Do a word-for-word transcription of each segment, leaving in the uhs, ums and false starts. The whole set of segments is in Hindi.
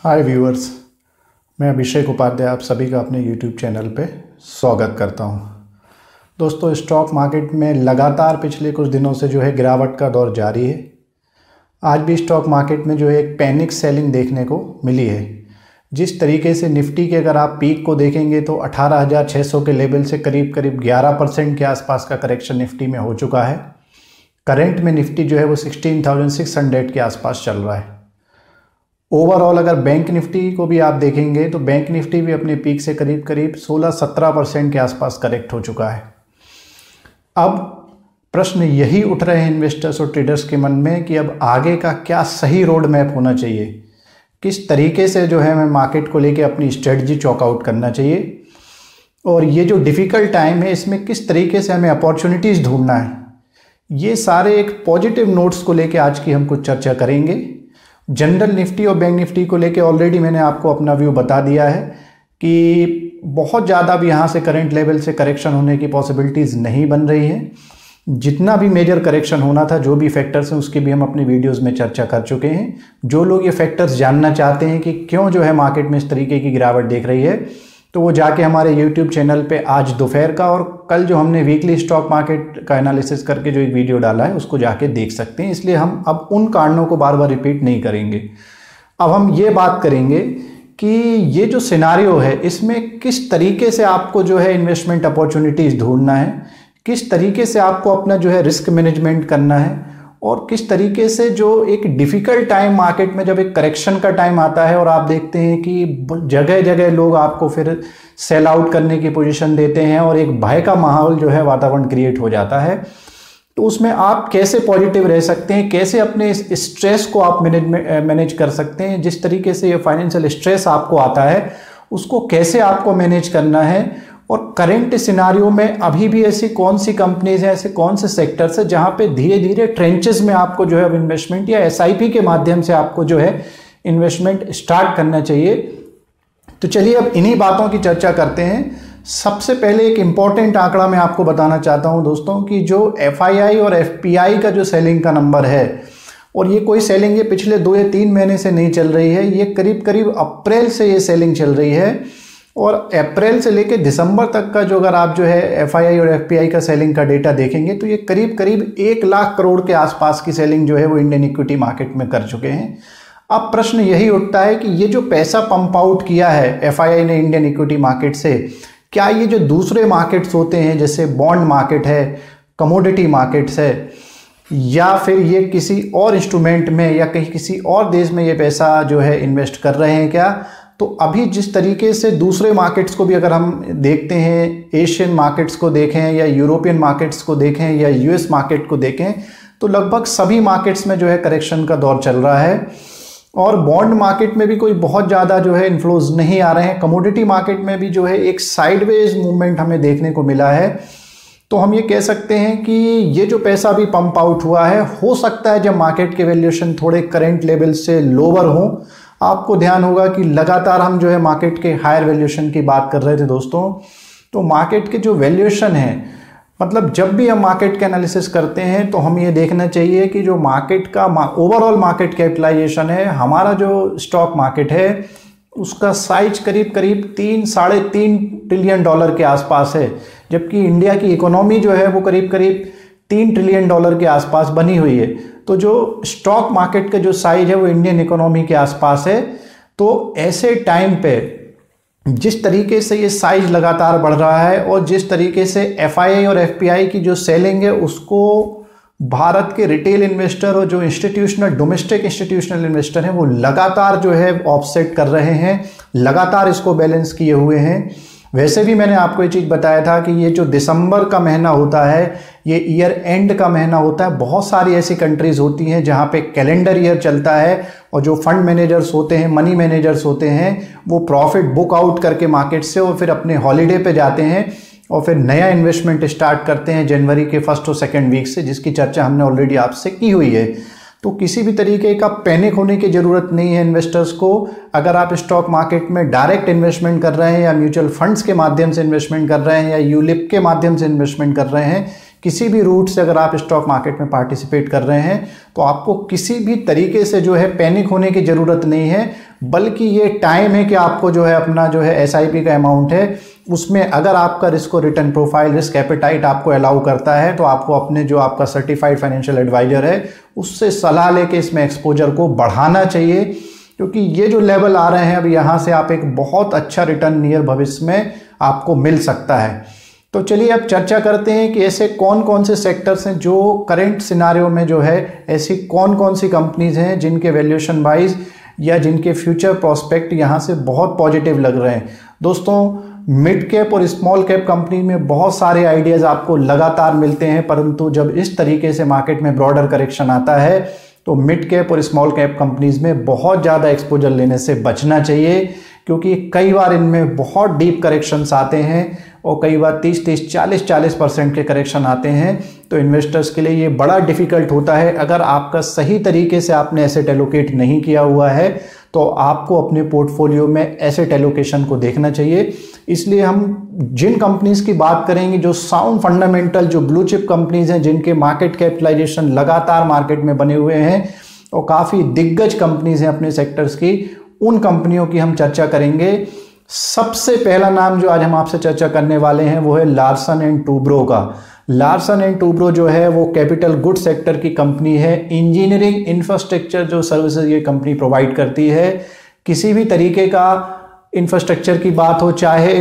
हाय व्यूअर्स, मैं अभिषेक उपाध्याय आप सभी का अपने यूट्यूब चैनल पे स्वागत करता हूं। दोस्तों, स्टॉक मार्केट में लगातार पिछले कुछ दिनों से जो है गिरावट का दौर जारी है। आज भी स्टॉक मार्केट में जो है एक पैनिक सेलिंग देखने को मिली है। जिस तरीके से निफ्टी के अगर आप पीक को देखेंगे तो अठारह हज़ार छः सौ के लेवल से करीब करीब ग्यारह परसेंट के आसपास का करेक्शन निफ्टी में हो चुका है। करंट में निफ्टी जो है वो सिक्सटीन थाउजेंड सिक्स हंड्रेड के आसपास चल रहा है। ओवरऑल अगर बैंक निफ्टी को भी आप देखेंगे तो बैंक निफ्टी भी अपने पीक से करीब करीब सोलह सत्रह परसेंट के आसपास करेक्ट हो चुका है। अब प्रश्न यही उठ रहे हैं इन्वेस्टर्स और ट्रेडर्स के मन में कि अब आगे का क्या सही रोड मैप होना चाहिए, किस तरीके से जो है हमें मार्केट को लेके अपनी स्ट्रेटजी चॉकआउट करना चाहिए, और ये जो डिफ़िकल्ट टाइम है इसमें किस तरीके से हमें अपॉर्चुनिटीज़ ढूंढना है। ये सारे एक पॉजिटिव नोट्स को लेके आज की हम कुछ चर्चा करेंगे। जनरल निफ्टी और बैंक निफ्टी को लेके ऑलरेडी मैंने आपको अपना व्यू बता दिया है कि बहुत ज़्यादा भी यहाँ से करंट लेवल से करेक्शन होने की पॉसिबिलिटीज़ नहीं बन रही है। जितना भी मेजर करेक्शन होना था, जो भी फैक्टर्स हैं, उसकी भी हम अपनी वीडियोस में चर्चा कर चुके हैं। जो लोग ये फैक्टर्स जानना चाहते हैं कि क्यों जो है मार्केट में इस तरीके की गिरावट देख रही है, तो वो जाके हमारे यूट्यूब चैनल पे आज दोपहर का और कल जो हमने वीकली स्टॉक मार्केट का एनालिसिस करके जो एक वीडियो डाला है उसको जाके देख सकते हैं। इसलिए हम अब उन कारणों को बार बार रिपीट नहीं करेंगे। अब हम ये बात करेंगे कि ये जो सिनारियो है इसमें किस तरीके से आपको जो है इन्वेस्टमेंट अपॉर्चुनिटीज़ ढूंढना है, किस तरीके से आपको अपना जो है रिस्क मैनेजमेंट करना है, और किस तरीके से जो एक डिफ़िकल्ट टाइम मार्केट में जब एक करेक्शन का टाइम आता है और आप देखते हैं कि जगह जगह लोग आपको फिर सेल आउट करने की पोजीशन देते हैं और एक भय का माहौल जो है वातावरण क्रिएट हो जाता है, तो उसमें आप कैसे पॉजिटिव रह सकते हैं, कैसे अपने इस स्ट्रेस को आप मैनेज मैनेज कर सकते हैं। जिस तरीके से ये फाइनेंशियल स्ट्रेस आपको आता है उसको कैसे आपको मैनेज करना है, और करंट सिनारियो में अभी भी ऐसी कौन सी कंपनीज हैं, ऐसे कौन से सेक्टर्स हैं जहां पे धीरे धीरे ट्रेंचेस में आपको जो है अब इन्वेस्टमेंट या एसआईपी के माध्यम से आपको जो है इन्वेस्टमेंट स्टार्ट करना चाहिए। तो चलिए अब इन्हीं बातों की चर्चा करते हैं। सबसे पहले एक इंपॉर्टेंट आंकड़ा मैं आपको बताना चाहता हूं दोस्तों कि जो एफआईआई और एफपीआई का जो सेलिंग का नंबर है, और ये कोई सेलिंग ये पिछले दो या तीन महीने से नहीं चल रही है, ये करीब करीब अप्रैल से ये सेलिंग चल रही है। और अप्रैल से लेकर दिसंबर तक का जो अगर आप जो है एफआईआई और एफपीआई का सेलिंग का डेटा देखेंगे तो ये करीब करीब एक लाख करोड़ के आसपास की सेलिंग जो है वो इंडियन इक्विटी मार्केट में कर चुके हैं। अब प्रश्न यही उठता है कि ये जो पैसा पंप आउट किया है एफआईआई ने इंडियन इक्विटी मार्केट से, क्या ये जो दूसरे मार्केट्स होते हैं जैसे बॉन्ड मार्केट है, कमोडिटी मार्केट्स है, या फिर ये किसी और इंस्ट्रूमेंट में या कहीं किसी और देश में ये पैसा जो है इन्वेस्ट कर रहे हैं क्या? तो अभी जिस तरीके से दूसरे मार्केट्स को भी अगर हम देखते हैं, एशियन मार्केट्स को देखें या यूरोपियन मार्केट्स को देखें या यूएस मार्केट को देखें, तो लगभग सभी मार्केट्स में जो है करेक्शन का दौर चल रहा है। और बॉन्ड मार्केट में भी कोई बहुत ज़्यादा जो है इन्फ्लोज नहीं आ रहे हैं। कमोडिटी मार्केट में भी जो है एक साइडवेज मूवमेंट हमें देखने को मिला है। तो हम ये कह सकते हैं कि ये जो पैसा भी पंप आउट हुआ है, हो सकता है जब मार्केट के वैल्यूएशन थोड़े करंट लेवल से लोअर हों। आपको ध्यान होगा कि लगातार हम जो है मार्केट के हायर वैल्यूएशन की बात कर रहे थे दोस्तों। तो मार्केट के जो वैल्यूएशन है, मतलब जब भी हम मार्केट के एनालिसिस करते हैं तो हम ये देखना चाहिए कि जो मार्केट का ओवरऑल मार्केट कैपिटलाइजेशन है, हमारा जो स्टॉक मार्केट है उसका साइज करीब करीब तीन साढ़े तीन ट्रिलियन डॉलर के आसपास है, जबकि इंडिया की इकोनॉमी जो है वो करीब करीब तीन ट्रिलियन डॉलर के आसपास बनी हुई है। तो जो स्टॉक मार्केट का जो साइज है वो इंडियन इकोनॉमी के आसपास है। तो ऐसे टाइम पे जिस तरीके से ये साइज लगातार बढ़ रहा है और जिस तरीके से एफआईआई और एफपीआई की जो सेलिंग है उसको भारत के रिटेल इन्वेस्टर और जो इंस्टीट्यूशनल डोमेस्टिक इंस्टीट्यूशनल इन्वेस्टर हैं वो लगातार जो है ऑफसेट कर रहे हैं, लगातार इसको बैलेंस किए हुए हैं। वैसे भी मैंने आपको ये चीज़ बताया था कि ये जो दिसंबर का महीना होता है ये ईयर एंड का महीना होता है। बहुत सारी ऐसी कंट्रीज़ होती हैं जहाँ पे कैलेंडर ईयर चलता है और जो फंड मैनेजर्स होते हैं, मनी मैनेजर्स होते हैं, वो प्रॉफिट बुक आउट करके मार्केट से और फिर अपने हॉलीडे पे जाते हैं और फिर नया इन्वेस्टमेंट स्टार्ट करते हैं जनवरी के फर्स्ट और सेकेंड वीक से, जिसकी चर्चा हमने ऑलरेडी आपसे की हुई है। तो किसी भी तरीके का पैनिक होने की ज़रूरत नहीं है इन्वेस्टर्स को। अगर आप स्टॉक मार्केट में डायरेक्ट इन्वेस्टमेंट कर रहे हैं या म्यूचुअल फंड्स के माध्यम से इन्वेस्टमेंट कर रहे हैं या यूलिप के माध्यम से इन्वेस्टमेंट कर रहे हैं, किसी भी रूट से अगर आप स्टॉक मार्केट में पार्टिसिपेट कर रहे हैं तो आपको किसी भी तरीके से जो है पैनिक होने की ज़रूरत नहीं है, बल्कि ये टाइम है कि आपको जो है अपना जो है एस आई पी का अमाउंट है उसमें अगर आपका रिस्क और रिटर्न प्रोफाइल, रिस्क एपेटाइट आपको अलाउ करता है तो आपको अपने जो आपका सर्टिफाइड फाइनेंशियल एडवाइजर है उससे सलाह लेके इसमें एक्सपोजर को बढ़ाना चाहिए, क्योंकि ये जो लेवल आ रहे हैं अब यहाँ से आप एक बहुत अच्छा रिटर्न नियर भविष्य में आपको मिल सकता है। तो चलिए अब चर्चा करते हैं कि ऐसे कौन कौन से सेक्टर्स हैं जो करंट सिनारियो में जो है ऐसी कौन कौन सी कंपनीज हैं जिनके वैल्यूएशन वाइज या जिनके फ्यूचर प्रोस्पेक्ट यहाँ से बहुत पॉजिटिव लग रहे हैं। दोस्तों, मिड कैप और स्मॉल कैप कंपनी में बहुत सारे आइडियाज़ आपको लगातार मिलते हैं, परंतु जब इस तरीके से मार्केट में ब्रॉडर करेक्शन आता है तो मिड कैप और स्मॉल कैप कंपनीज में बहुत ज़्यादा एक्सपोजर लेने से बचना चाहिए, क्योंकि कई बार इनमें बहुत डीप करेक्शंस आते हैं और कई बार तीस तीस चालीस चालीस परसेंट के करेक्शन आते हैं। तो इन्वेस्टर्स के लिए ये बड़ा डिफिकल्ट होता है। अगर आपका सही तरीके से आपने एसेट एलोकेट नहीं किया हुआ है तो आपको अपने पोर्टफोलियो में एसेट एलोकेशन को देखना चाहिए। इसलिए हम जिन कंपनीज की बात करेंगे जो साउंड फंडामेंटल, जो ब्लू चिप कंपनीज हैं, जिनके मार्केट कैपिटलाइजेशन लगातार मार्केट में बने हुए हैं और काफ़ी दिग्गज कंपनीज हैं अपने सेक्टर्स की, उन कंपनियों की हम चर्चा करेंगे। सबसे पहला नाम जो आज हम आपसे चर्चा करने वाले हैं वो है लार्सन एंड टूब्रो का। लार्सन एंड टूब्रो जो है वो कैपिटल गुड सेक्टर की कंपनी है। इंजीनियरिंग इंफ्रास्ट्रक्चर जो सर्विसेज ये कंपनी प्रोवाइड करती है, किसी भी तरीके का इंफ्रास्ट्रक्चर की बात हो, चाहे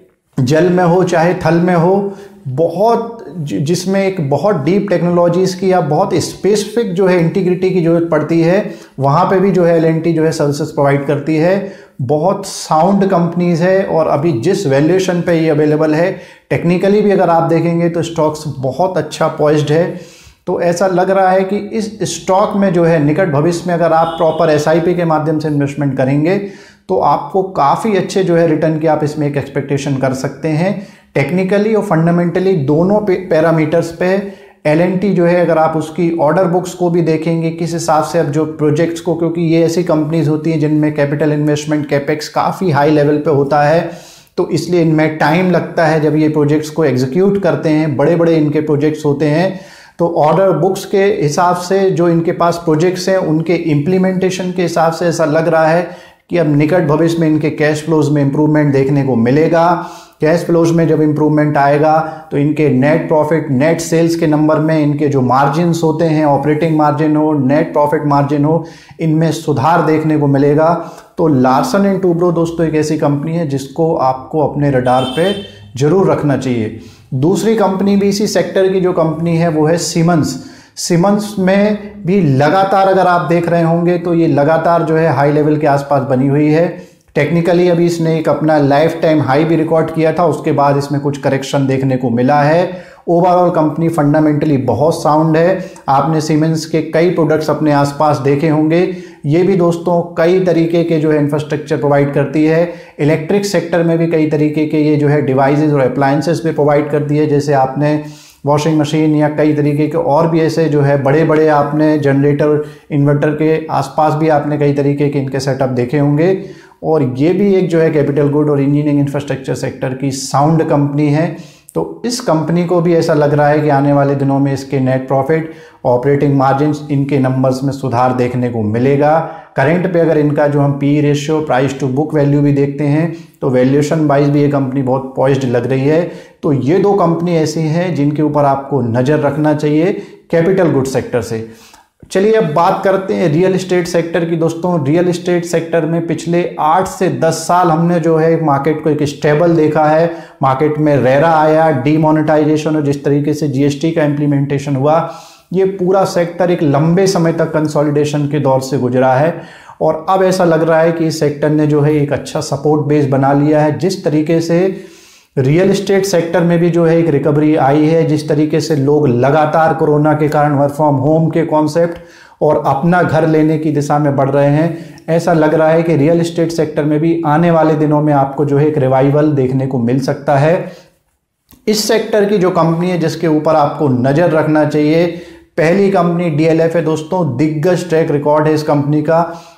जल में हो चाहे थल में हो, बहुत जिसमें एक बहुत डीप टेक्नोलॉजीज़ की या बहुत स्पेसिफिक जो है इंटीग्रिटी की जरूरत पड़ती है, वहाँ पे भी जो है एल एंड टी जो है सर्विसेज प्रोवाइड करती है। बहुत साउंड कंपनीज है और अभी जिस वैल्यूएशन पे ये अवेलेबल है, टेक्निकली भी अगर आप देखेंगे तो स्टॉक्स बहुत अच्छा पॉइज्ड है। तो ऐसा लग रहा है कि इस स्टॉक में जो है निकट भविष्य में अगर आप प्रॉपर एस आई पी के माध्यम से इन्वेस्टमेंट करेंगे तो आपको काफ़ी अच्छे जो है रिटर्न की आप इसमें एक एक्सपेक्टेशन कर सकते हैं। टेक्निकली और फंडामेंटली दोनों पैरामीटर्स पे एल एंड टी जो है, अगर आप उसकी ऑर्डर बुक्स को भी देखेंगे किस हिसाब से अब जो प्रोजेक्ट्स को, क्योंकि ये ऐसी कंपनीज होती हैं जिनमें कैपिटल इन्वेस्टमेंट कैपेक्स काफ़ी हाई लेवल पे होता है, तो इसलिए इनमें टाइम लगता है जब ये प्रोजेक्ट्स को एग्जीक्यूट करते हैं। बड़े बड़े इनके प्रोजेक्ट्स होते हैं, तो ऑर्डर बुक्स के हिसाब से जो इनके पास प्रोजेक्ट्स हैं उनके इम्प्लीमेंटेशन के हिसाब से ऐसा लग रहा है कि अब निकट भविष्य में इनके कैश फ्लोज में इम्प्रूवमेंट देखने को मिलेगा। कैश फ्लोज में जब इम्प्रूवमेंट आएगा तो इनके नेट प्रॉफिट, नेट सेल्स के नंबर में इनके जो मार्जिन्स होते हैं, ऑपरेटिंग मार्जिन हो, नेट प्रॉफिट मार्जिन हो, इनमें सुधार देखने को मिलेगा। तो लार्सन एंड टूब्रो दोस्तों एक ऐसी कंपनी है जिसको आपको अपने रडार पे जरूर रखना चाहिए। दूसरी कंपनी भी इसी सेक्टर की जो कंपनी है वो है सीमेंस। सीमेंस में भी लगातार अगर आप देख रहे होंगे तो ये लगातार जो है हाई लेवल के आसपास बनी हुई है। टेक्निकली अभी इसने एक अपना लाइफ टाइम हाई भी रिकॉर्ड किया था, उसके बाद इसमें कुछ करेक्शन देखने को मिला है। ओवरऑल कंपनी फंडामेंटली बहुत साउंड है। आपने सीमेंस के कई प्रोडक्ट्स अपने आसपास देखे होंगे। ये भी दोस्तों कई तरीके के जो है इंफ्रास्ट्रक्चर प्रोवाइड करती है। इलेक्ट्रिक सेक्टर में भी कई तरीके के ये जो है डिवाइसेस और अप्लायंसेस भी प्रोवाइड करती है, जैसे आपने वॉशिंग मशीन या कई तरीके के और भी ऐसे जो है बड़े बड़े आपने जनरेटर, इन्वर्टर के आसपास भी आपने कई तरीके के इनके सेटअप देखे होंगे। और ये भी एक जो है कैपिटल गुड और इंजीनियरिंग इंफ्रास्ट्रक्चर सेक्टर की साउंड कंपनी है। तो इस कंपनी को भी ऐसा लग रहा है कि आने वाले दिनों में इसके नेट प्रॉफिट, ऑपरेटिंग मार्जिन्स, इनके नंबर्स में सुधार देखने को मिलेगा। करंट पे अगर इनका जो हम P ratio, price to book value भी देखते हैं तो वैल्यूएशन वाइज भी ये कंपनी बहुत पॉइज्ड लग रही है। तो ये दो कंपनी ऐसी हैं जिनके ऊपर आपको नज़र रखना चाहिए कैपिटल गुड सेक्टर से। चलिए अब बात करते हैं रियल एस्टेट सेक्टर की। दोस्तों, रियल एस्टेट सेक्टर में पिछले आठ से दस साल हमने जो है मार्केट को एक स्टेबल देखा है। मार्केट में रेरा आया, डीमोनेटाइजेशन और जिस तरीके से जीएसटी का इम्प्लीमेंटेशन हुआ, ये पूरा सेक्टर एक लंबे समय तक कंसोलिडेशन के दौर से गुजरा है। और अब ऐसा लग रहा है कि इस सेक्टर ने जो है एक अच्छा सपोर्ट बेस बना लिया है। जिस तरीके से रियल एस्टेट सेक्टर में भी जो है एक रिकवरी आई है, जिस तरीके से लोग लगातार कोरोना के कारण वर्क फ्रॉम होम के कॉन्सेप्ट और अपना घर लेने की दिशा में बढ़ रहे हैं, ऐसा लग रहा है कि रियल एस्टेट सेक्टर में भी आने वाले दिनों में आपको जो है एक रिवाइवल देखने को मिल सकता है। इस सेक्टर की जो कंपनी है जिसके ऊपर आपको नज़र रखना चाहिए, पहली कंपनी डीएलएफ है। दोस्तों, दिग्गज ट्रैक रिकॉर्ड है इस कंपनी का।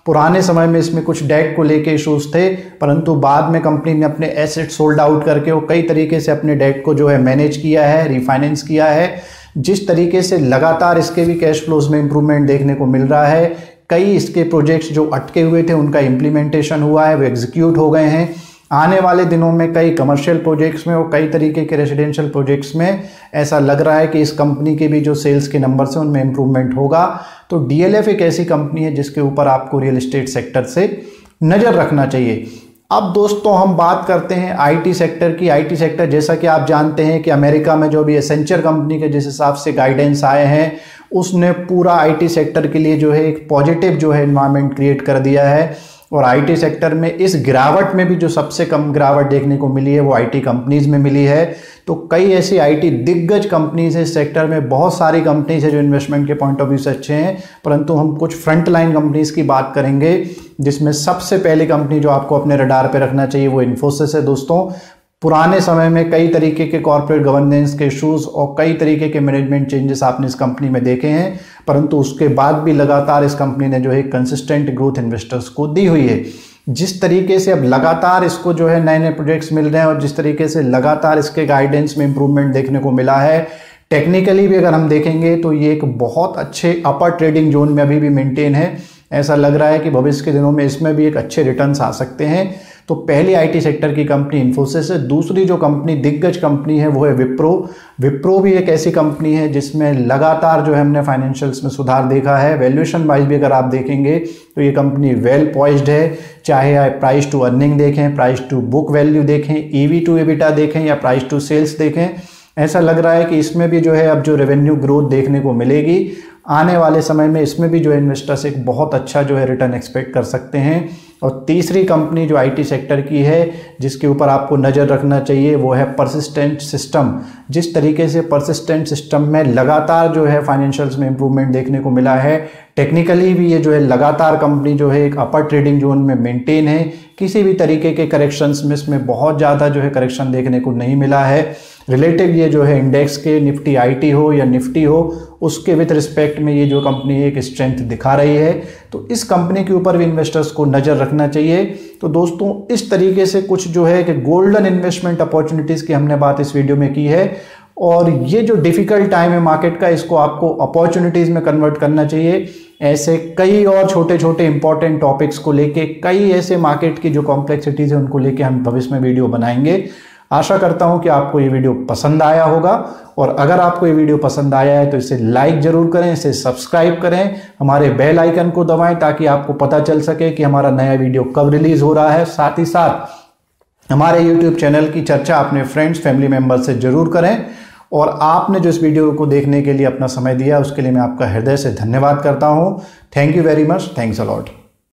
पुराने समय में इसमें कुछ डेट को लेके इश्यूज थे, परंतु बाद में कंपनी ने अपने एसेट सोल्ड आउट करके वो कई तरीके से अपने डेट को जो है मैनेज किया है, रिफाइनेंस किया है। जिस तरीके से लगातार इसके भी कैश फ्लोज में इंप्रूवमेंट देखने को मिल रहा है। कई इसके प्रोजेक्ट्स जो अटके हुए थे उनका इम्प्लीमेंटेशन हुआ है, वो एग्जीक्यूट हो गए हैं। आने वाले दिनों में कई कमर्शियल प्रोजेक्ट्स में और कई तरीके के रेजिडेंशियल प्रोजेक्ट्स में ऐसा लग रहा है कि इस कंपनी के भी जो सेल्स के नंबर्स हैं उनमें इंप्रूवमेंट होगा। तो डीएलएफ एक ऐसी कंपनी है जिसके ऊपर आपको रियल एस्टेट सेक्टर से नज़र रखना चाहिए। अब दोस्तों हम बात करते हैं आईटी सेक्टर की। आईटी सेक्टर जैसा कि आप जानते हैं कि अमेरिका में जो भी एसेंचर कंपनी के जिस हिसाब से गाइडेंस आए हैं उसने पूरा आईटी सेक्टर के लिए जो है एक पॉजिटिव जो है एनवायरनमेंट क्रिएट कर दिया है। और आईटी सेक्टर में इस गिरावट में भी जो सबसे कम गिरावट देखने को मिली है वो आईटी कंपनीज में मिली है। तो कई ऐसी आईटी दिग्गज कंपनीज है इस सेक्टर में, बहुत सारी कंपनीज है जो इन्वेस्टमेंट के पॉइंट ऑफ व्यू से अच्छे हैं, परंतु हम कुछ फ्रंट लाइन कंपनीज की बात करेंगे जिसमें सबसे पहली कंपनी जो आपको अपने रडार पे रखना चाहिए वो इन्फोसिस है। दोस्तों पुराने समय में कई तरीके के कॉर्पोरेट गवर्नेंस के इशूज़ और कई तरीके के मैनेजमेंट चेंजेस आपने इस कंपनी में देखे हैं, परंतु उसके बाद भी लगातार इस कंपनी ने जो है कंसिस्टेंट ग्रोथ इन्वेस्टर्स को दी हुई है। जिस तरीके से अब लगातार इसको जो है नए नए प्रोजेक्ट्स मिल रहे हैं और जिस तरीके से लगातार इसके गाइडेंस में इंप्रूवमेंट देखने को मिला है, टेक्निकली भी अगर हम देखेंगे तो ये एक बहुत अच्छे अपर ट्रेडिंग जोन में अभी भी मेंटेन है। ऐसा लग रहा है कि भविष्य के दिनों में इसमें भी एक अच्छे रिटर्न्स आ सकते हैं। तो पहली आईटी सेक्टर की कंपनी इन्फोसिस है। दूसरी जो कंपनी दिग्गज कंपनी है वो है विप्रो। विप्रो भी एक ऐसी कंपनी है जिसमें लगातार जो है हमने फाइनेंशियल्स में सुधार देखा है। वैल्यूएशन वाइज भी अगर आप देखेंगे तो ये कंपनी वेल पॉइज्ड है, चाहे आप प्राइस टू अर्निंग देखें, प्राइस टू बुक वैल्यू देखें, ईवी टू एबिटा देखें या प्राइस टू सेल्स देखें। ऐसा लग रहा है कि इसमें भी जो है अब जो रेवेन्यू ग्रोथ देखने को मिलेगी आने वाले समय में, इसमें भी जो है इन्वेस्टर्स एक बहुत अच्छा जो है रिटर्न एक्सपेक्ट कर सकते हैं। और तीसरी कंपनी जो आईटी सेक्टर की है जिसके ऊपर आपको नज़र रखना चाहिए वो है परसिस्टेंट सिस्टम। जिस तरीके से परसिस्टेंट सिस्टम में लगातार जो है फाइनेंशियल्स में इंप्रूवमेंट देखने को मिला है, टेक्निकली भी ये जो है लगातार कंपनी जो है एक अपर ट्रेडिंग जोन में मेंटेन है। किसी भी तरीके के करेक्शंस में इसमें बहुत ज़्यादा जो है करेक्शन देखने को नहीं मिला है। रिलेटिव ये जो है इंडेक्स के निफ्टी आईटी हो या निफ्टी हो उसके विथ रिस्पेक्ट में ये जो कंपनी एक स्ट्रेंथ दिखा रही है। तो इस कंपनी के ऊपर भी इन्वेस्टर्स को नज़र रखना चाहिए। तो दोस्तों इस तरीके से कुछ जो है कि गोल्डन इन्वेस्टमेंट अपॉर्चुनिटीज़ की हमने बात इस वीडियो में की है। और ये जो डिफ़िकल्ट टाइम है मार्केट का, इसको आपको अपॉर्चुनिटीज़ में कन्वर्ट करना चाहिए। ऐसे कई और छोटे छोटे इंपॉर्टेंट टॉपिक्स को लेके, कई ऐसे मार्केट की जो कॉम्प्लेक्सिटीज़ है उनको लेके हम भविष्य में वीडियो बनाएंगे। आशा करता हूं कि आपको ये वीडियो पसंद आया होगा, और अगर आपको ये वीडियो पसंद आया है तो इसे लाइक जरूर करें, इसे सब्सक्राइब करें, हमारे बेल आइकन को दबाएं ताकि आपको पता चल सके कि हमारा नया वीडियो कब रिलीज हो रहा है। साथ ही साथ हमारे यूट्यूब चैनल की चर्चा अपने फ्रेंड्स फैमिली मेंबर से जरूर करें। और आपने जो इस वीडियो को देखने के लिए अपना समय दिया उसके लिए मैं आपका हृदय से धन्यवाद करता हूँ। Thank you very much. Thanks a lot.